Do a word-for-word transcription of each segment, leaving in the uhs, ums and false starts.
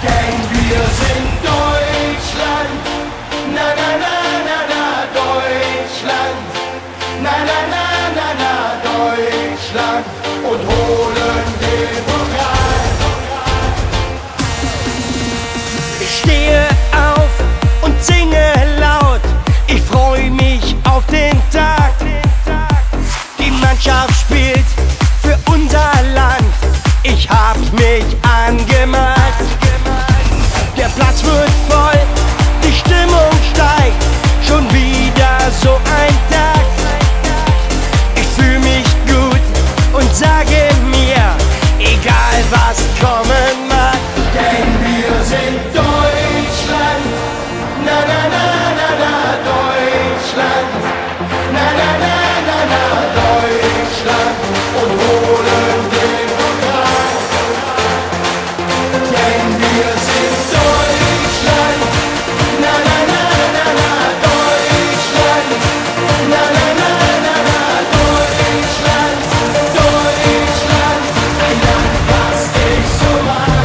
Denn wir sind Deutschland, na na na na na Deutschland, na na na na na Deutschland und holen den Pokal. Ich stehe auf und singe laut, ich freue mich auf den Tag. Die Mannschaft spielt für unser Land, ich hab mich angemacht. Der Platz wird voll, die Stimmung steigt, schon wieder so ein Tag. Ich fühl mich gut und sage mir, egal was kommen mag. Denn wir sind Deutschland, na na na na na Deutschland, na na na na na Deutschland und holen den Pokal. Denn wir sind Deutschland, na na na na na Deutschland, na na na na na Deutschland, Deutschland, ein Land, was ich so mag.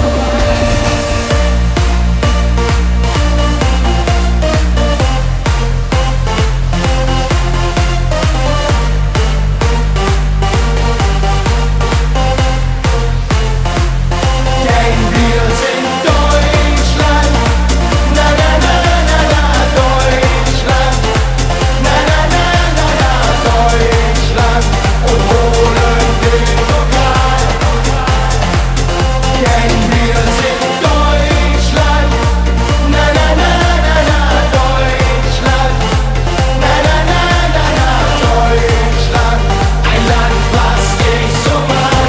Denn wir sind Deutschland, na na na na na Deutschland, na na na na na Deutschland und holen den Pokal. Denn wir sind Deutschland, na na na na na Deutschland, na na na na na Deutschland, ein Land, was ich so mag.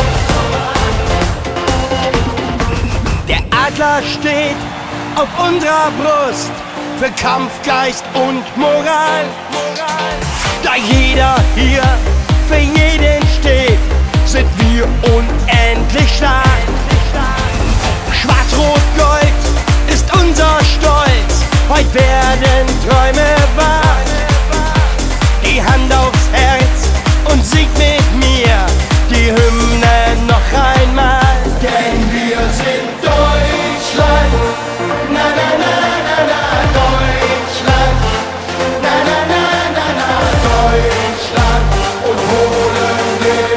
Der Adler steht auf unserer Brust für Kampfgeist und Moral. Da jeder hier für jeden steht, sind wir unendlich stark. Schwarz-Rot-Gold ist unser Stolz, heute werden Träume wahr. Die Hand aufs Herz und singt mit mir die Hymne noch einmal. Denn wir sind Deutschland, na na na na na Deutschland, na na na na na Deutschland und holen den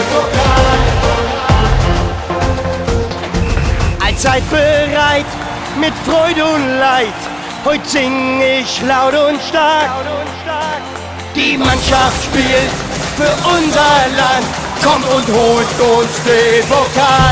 Pokal. Allzeit bereit, mit Freude und Leid, heute sing ich laut und stark. Die Mannschaft spielt für unser Land, kommt und holt uns den Pokal.